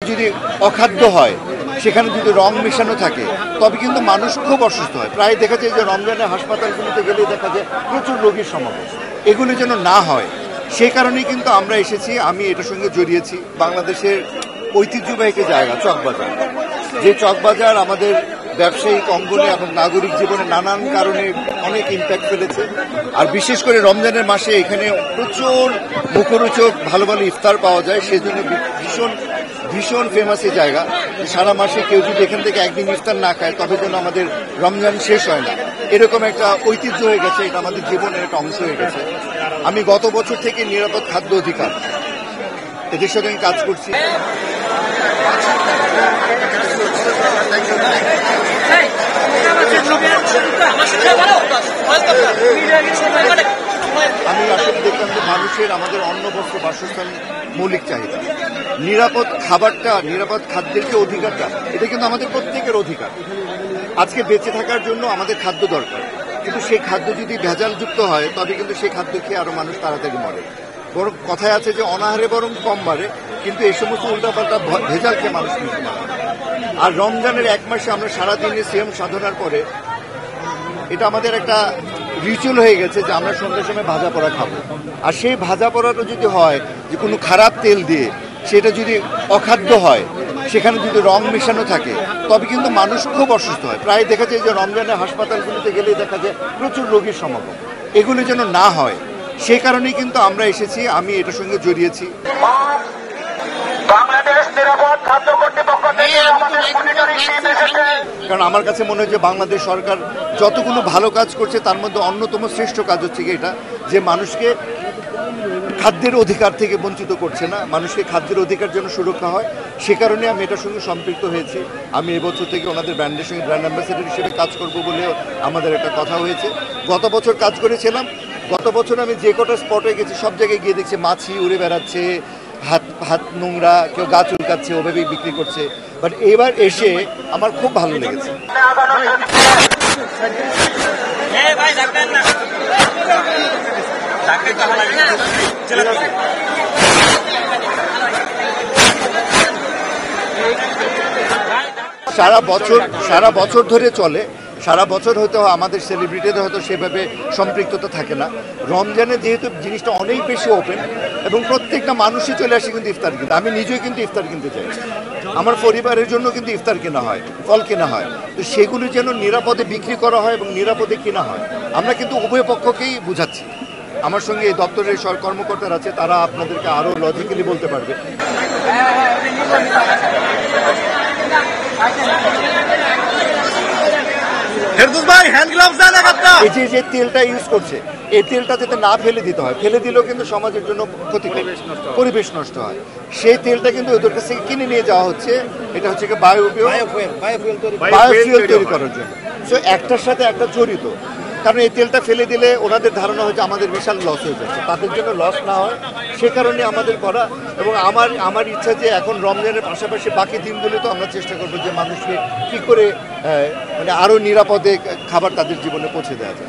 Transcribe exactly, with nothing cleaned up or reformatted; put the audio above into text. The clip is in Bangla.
যদি অখাদ্য হয়, সেখানে যদি রং মেশানো থাকে, তবে কিন্তু মানুষ খুব অসুস্থ হয়। প্রায় দেখা যায় যে রমজানের হাসপাতালগুলিতে গেলে দেখা যায় প্রচুর রোগীর সমাবেশ। এগুলি যেন না হয়, সেই কারণেই কিন্তু আমরা এসেছি। আমি এটার সঙ্গে জড়িয়েছি। বাংলাদেশের ঐতিহ্যবাহী একটি জায়গা চকবাজার, যে চকবাজার আমাদের ব্যবসায়িক অঙ্গনে এবং নাগরিক জীবনে নানান কারণে অনেক ইম্প্যাক্ট ফেলেছে। আর বিশেষ করে রমজানের মাসে এখানে প্রচুর মুখরোচক ভালো ভালো ইফতার পাওয়া যায়, সেজন্য ভীষণ ভীষণ ফেমাস এই জায়গা। সারা মাসে কেউ যদি এখান থেকে একদিন ইফতার না খায়, তবে যেন আমাদের রমজান শেষ হয় না। এরকম একটা ঐতিহ্য হয়ে গেছে, এটা আমাদের জীবনের একটা অংশ হয়ে গেছে। আমি গত বছর থেকে নিরাপদ খাদ্য অধিকার এদের সাথে আমি কাজ করছি। আমি আসলে দেখলাম যে মানুষের আমাদের অন্ন বস্ত্র বাসস্থান মৌলিক চাহিদা, নিরাপদ খাবারটা, নিরাপদ খাদ্যের যে অধিকারটা, এটা কিন্তু আমাদের প্রত্যেকের অধিকার। আজকে বেঁচে থাকার জন্য আমাদের খাদ্য দরকার, কিন্তু সেই খাদ্য যদি ভেজালযুক্ত হয়, তবে কিন্তু সেই খাদ্য খেয়ে আরো মানুষ তাড়াতাড়ি মরে। বরং কথায় আছে যে অনাহারে বরং কম বাড়ে, কিন্তু এই সমস্ত উল্টাপাল্টা ভেজাল খেয়ে মানুষ মৃত্যু মারে। আর রমজানের এক মাসে আমরা সারাদিনে সিয়াম সাধনার পরে এটা আমাদের একটা রিচুয়াল হয়ে গেছে যে আমরা সন্ধ্যার সময় ভাজা পোড়া খাবো। আর সেই ভাজা পোড়াটা যদি হয় যে কোনো খারাপ তেল দিয়ে, সেটা যদি অখাদ্য হয়, সেখানে যদি রং মেশানো থাকে, তবে কিন্তু মানুষ খুব অসুস্থ হয়। প্রায় দেখা যায় যে রমজানের হাসপাতালগুলিতে গেলে দেখা যায় প্রচুর রোগীর সমাগম। এগুলি যেন না হয়, সেই কারণেই কিন্তু আমরা এসেছি। আমি এটার সঙ্গে জড়িয়েছি। কারণ আমার কাছে মনে হয় যে বাংলাদেশ সরকার যতগুলো ভালো কাজ করছে, তার মধ্যে অন্যতম শ্রেষ্ঠ কাজ হচ্ছে এটা, যে মানুষকে খাদ্যের অধিকার থেকে বঞ্চিত করছে না, মানুষকে খাদ্যের অধিকার যেন সুরক্ষা হয়। সে কারণে আমি এটার সঙ্গে সম্পৃক্ত হয়েছি। আমি এবছর থেকে ওনাদের ব্র্যান্ডের সঙ্গে ব্র্যান্ড অ্যাম্বাসেডর হিসেবে কাজ করব বলে আমাদের একটা কথা হয়েছে। গত বছর কাজ করেছিলাম। গত বছর আমি যে কটা স্পটে গেছি, সব জায়গায় গিয়ে দেখছি মাছি উড়ে বেড়াচ্ছে, হাত হাত নোংরা, কেউ গা চুলকাচ্ছে, ওভাবেই বিক্রি করছে। বাট এবার এসে আমার খুব ভালো লেগেছে। সারা বছর সারা বছর ধরে চলে। সারা বছর হয়তো আমাদের সেলিব্রিটিদের হয়তো সেভাবে সম্পৃক্ততা থাকে না। রমজানে যেহেতু জিনিসটা অনেক বেশি ওপেন এবং প্রত্যেকটা মানুষই চলে আসে কিন্তু ইফতার কিনতে। আমি নিজেই কিন্তু ইফতার কিনতে চাই, আমার পরিবারের জন্য কিন্তু ইফতার কেনা হয়, ফল কেনা হয়। তো সেগুলি যেন নিরাপদে বিক্রি করা হয় এবং নিরাপদে কেনা হয়। আমরা কিন্তু উভয় পক্ষকেই বুঝাচ্ছি। আমার সঙ্গে এই দপ্তরের কর্মকর্তারা আছে, তারা আপনাদেরকে আরও লজিক্যালি বলতে পারবে। এই যে যে তেলটা ইউজ করছে, এই তেলটা যাতে না ফেলে দিতে হয়, ফেলে দিলেও কিন্তু সমাজের জন্য ক্ষতিকর, পরিবেশ নষ্ট হয়। সেই তেলটা কিন্তু ওদের কাছ থেকে কিনে নিয়ে যাওয়া হচ্ছে। এটা হচ্ছে বায়োফুয়েল তৈরি করার জন্য। সো একটার সাথে একটা জড়িত। কারণ এই তেলটা ফেলে দিলে ওনাদের ধারণা হচ্ছে আমাদের বিশাল লস হয়ে যাচ্ছে, তাদের জন্য লস না হয় সে কারণে আমাদের করা। এবং আমার আমার ইচ্ছা যে এখন রমজানের পাশাপাশি বাকি দিনগুলোতেও আমরা চেষ্টা করবো যে মানুষকে কী করে মানে আরও নিরাপদে খাবার তাদের জীবনে পৌঁছে দেওয়া যায়।